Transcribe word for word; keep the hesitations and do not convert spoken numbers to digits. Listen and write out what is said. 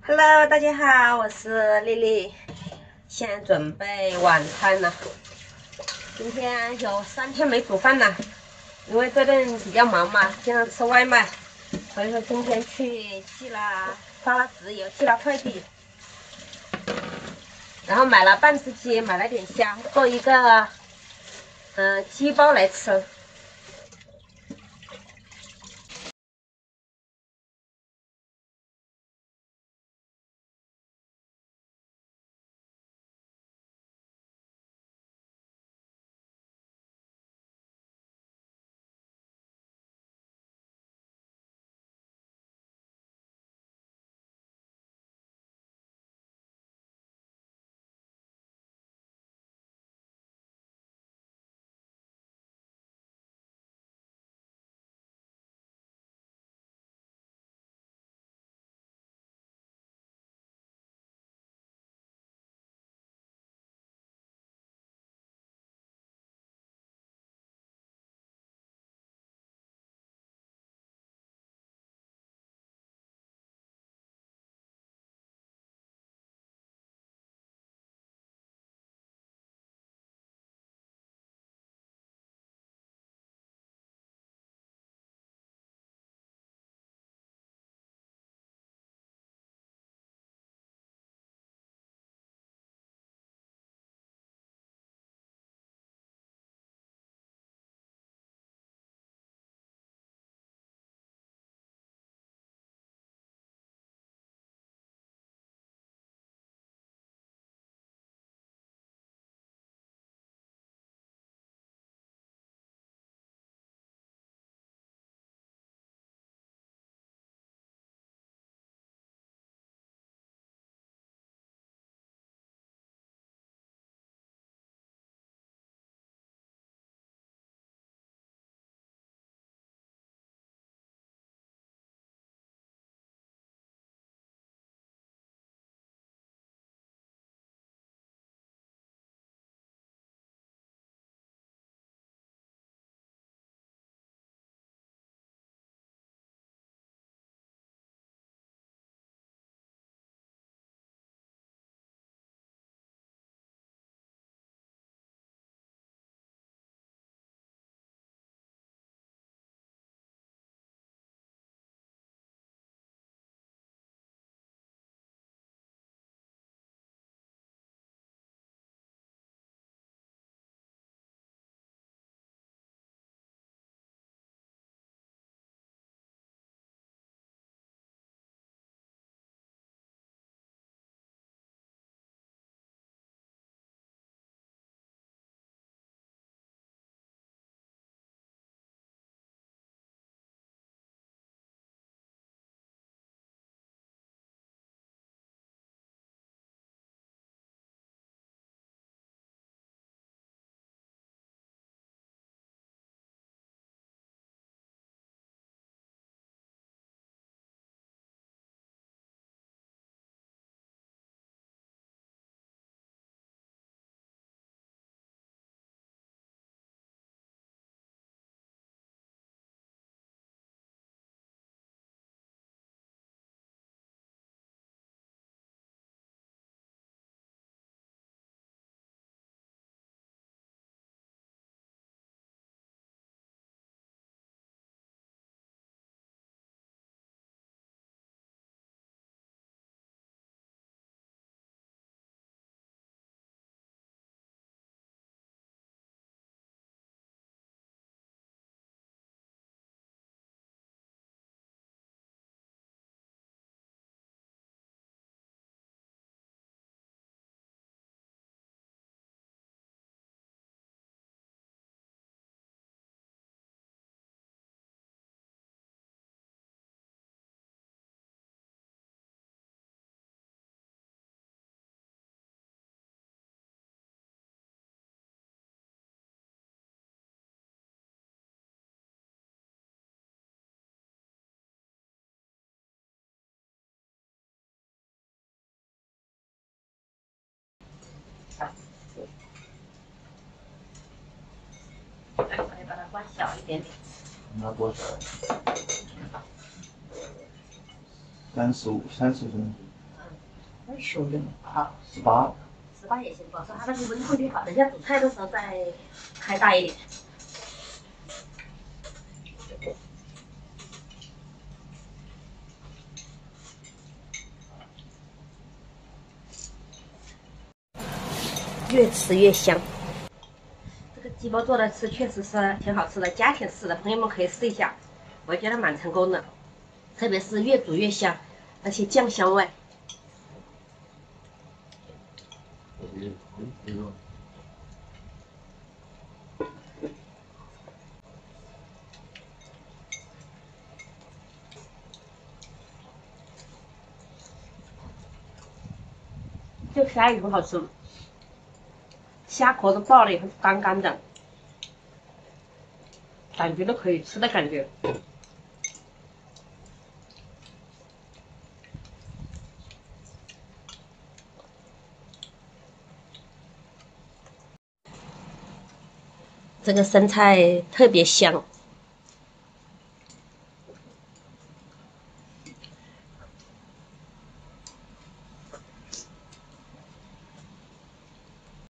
Hello，大家好，我是丽丽，现在准备晚餐了。今天有三天没煮饭了，因为这顿比较忙嘛，经常吃外卖，所以说今天去寄了发了纸，邮寄了快递，然后买了半只鸡，买了点虾，做一个嗯、呃鸡包来吃。来，我得把它关小一点点。 那多少？三十五，三十分。 嗯， 太凶了，好， 十八， 十八也行，保持它那个温度就好，等下煮菜的时候再开大一点。越吃越香。这个鸡煲做的吃确实是挺好吃的，家庭式的，朋友们可以试一下，我觉得蛮成功的，特别是越煮越香，而且酱香味。这个虾也很好吃，虾壳子爆了以后干干的，感觉都可以吃的感觉。这个生菜特别香，